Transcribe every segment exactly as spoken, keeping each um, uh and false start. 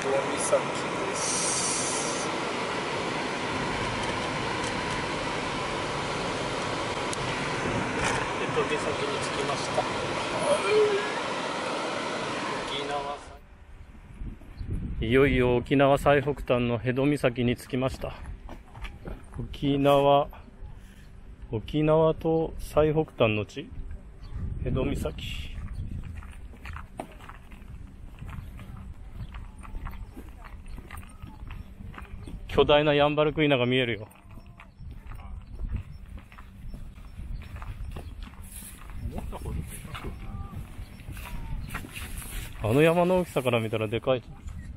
岬です。江戸岬に着きました。沖縄、いよいよ沖縄最北端の辺戸岬に着きました。沖縄沖縄と最北端の地、辺戸岬。巨大なヤンバルクイナが見えるよ。あの山の大きさから見たらでかい。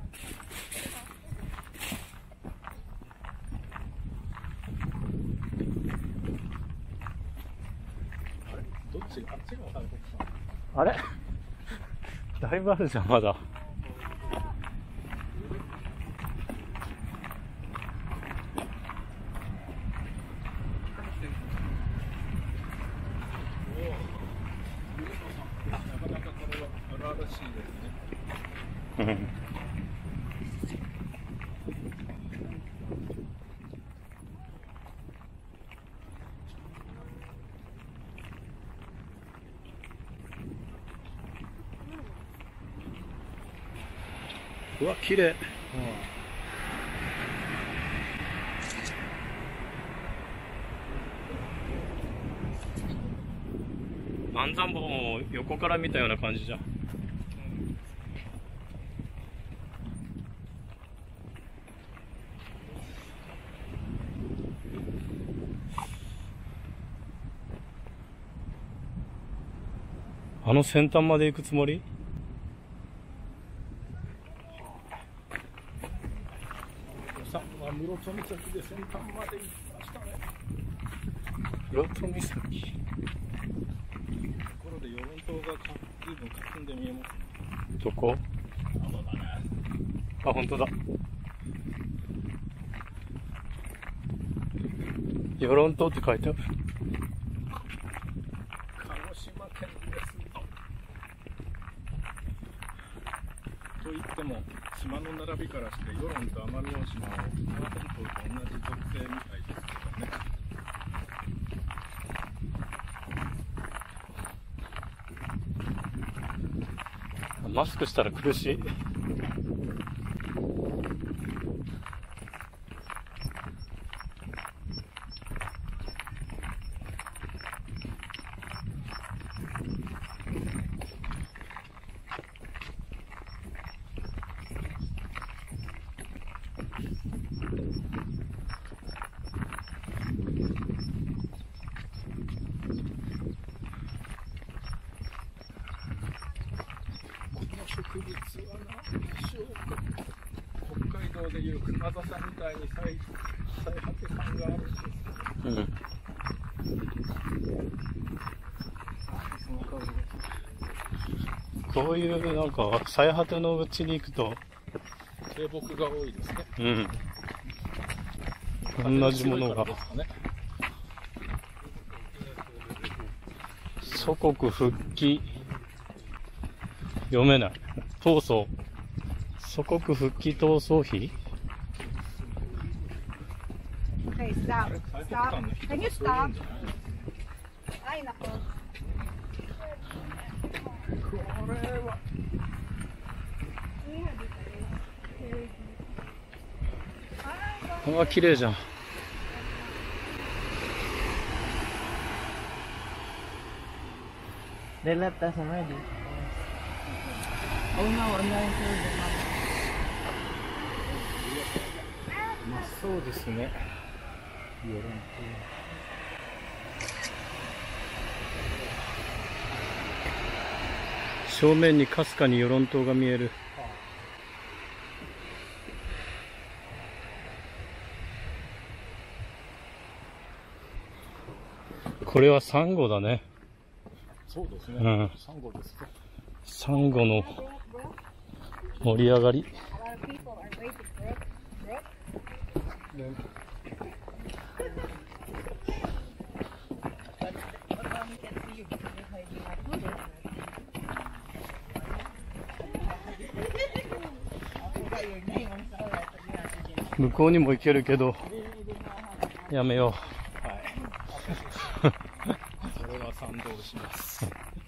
どっちがあっちが最北端？あれだいぶあるじゃん、まだ。うわ、綺麗。安山棒を横から見たような感じじゃん。あの先端まで行くつもり？さあ、室戸岬で先端まで行きましたね。室戸岬。ところで与論島が随分霞んで見えますね。どこ？あ、本当だ。与論島って書いてある。鹿児島県です。と言っても島の並びからして与論と奄美大島は沖縄本島と同じ属性みたいですけどね。マスクしたら苦しい。植物は何でしょうか。北海道でいう熊笹みたいに最最果て感があるんです。うん。こういうなんか最果てのうちに行くと低木が多いですね。うん。同じものが。祖国復帰。読めない。闘争。祖国復帰闘争費？ Okay, stop. Stop. Can you stop? Ay, nako. これは。あ、綺麗じゃん。 They left us already. Oh no, I'm not sure. まあそうですね。正面にかすかに与論島が見える。これはサンゴだね。そうですね。うん。サンゴですか。サンゴの盛り上がり。 向こうにも行けるけど、やめよう。 はい。それは賛同します。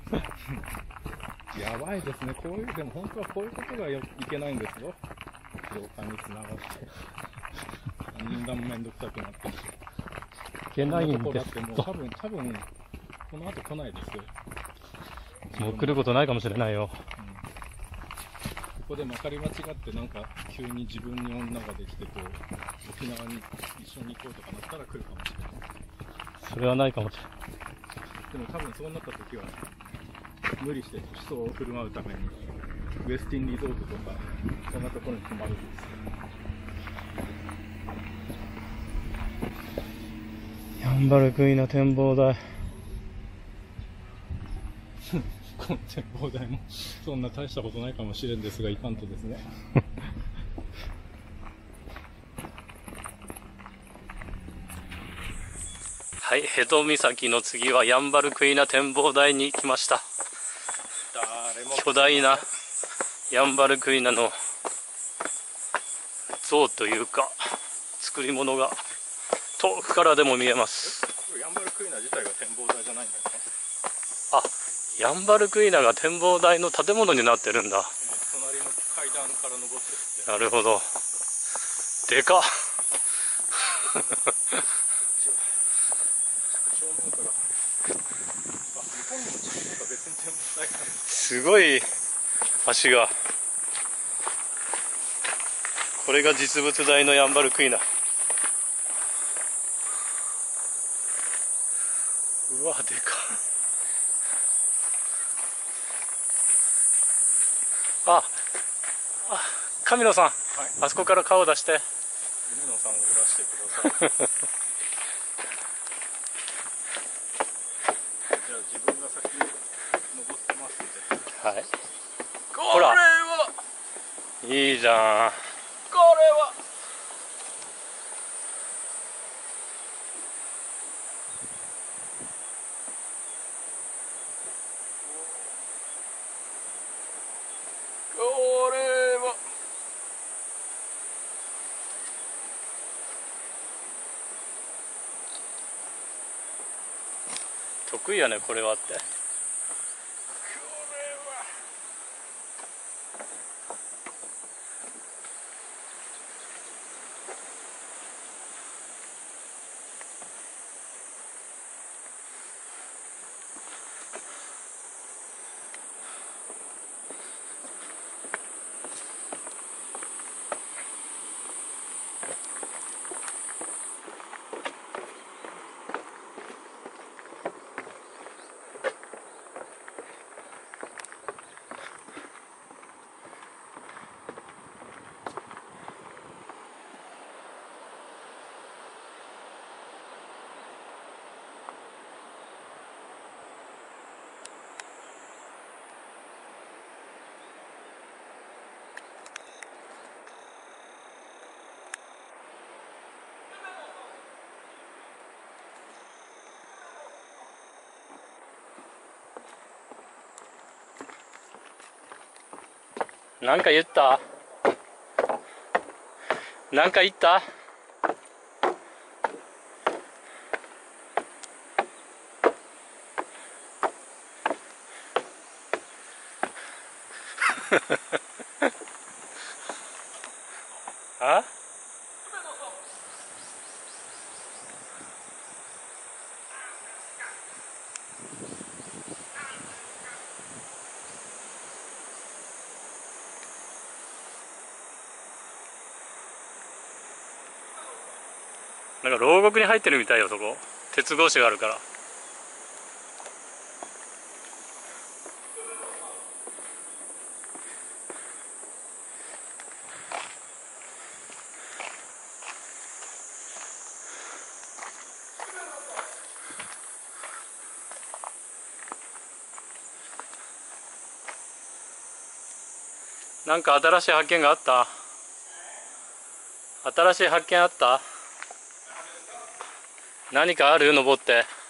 やばいですね。こういう、でも本当はこういうことがいけないんですよ。廊下につながって。だんだんめんどくさくなってきて。 いけないんこですだってもう多分、多分、この後来ないですよ。 もう来ることないかもしれないよ。 ここでまかり間違ってなんか急に自分に女ができてと沖縄に一緒に行こうとかなったら来るかもしれない。 それはないかもしれない。 でも多分そうなった時は無理して年相を振る舞うためにウエスティンリゾートとかそんなところに泊まるんですよ。 ヤンバルクイナ展望台。 この展望台もそんな大したことないかもしれんですが、いかんとですね。 はい、辺戸岬の次はヤンバルクイナ展望台に来ました。巨大なヤンバルクイナの像というか作り物が遠くからでも見えます。 ヤンバルクイナ自体が展望台じゃないんだよね。 あ、ヤンバルクイナが展望台の建物になってるんだ。 隣の階段から登ってって。 なるほど。でかっ。すごい橋が。これが実物大のヤンバルクイナ。うわ、でかっ。あ、あ、神野さん、はい、あそこから顔を出して。 神野さんを出してください。じゃあ自分が先に登ってますんで。 はい。 これは。 いいじゃん。 これは。これは。 得意やね、これはって。なんか言った？なんか言った？あ？なんか牢獄に入ってるみたいよ、そこ。鉄格子があるから。なんか新しい発見があった？新しい発見あった？何かある？登って。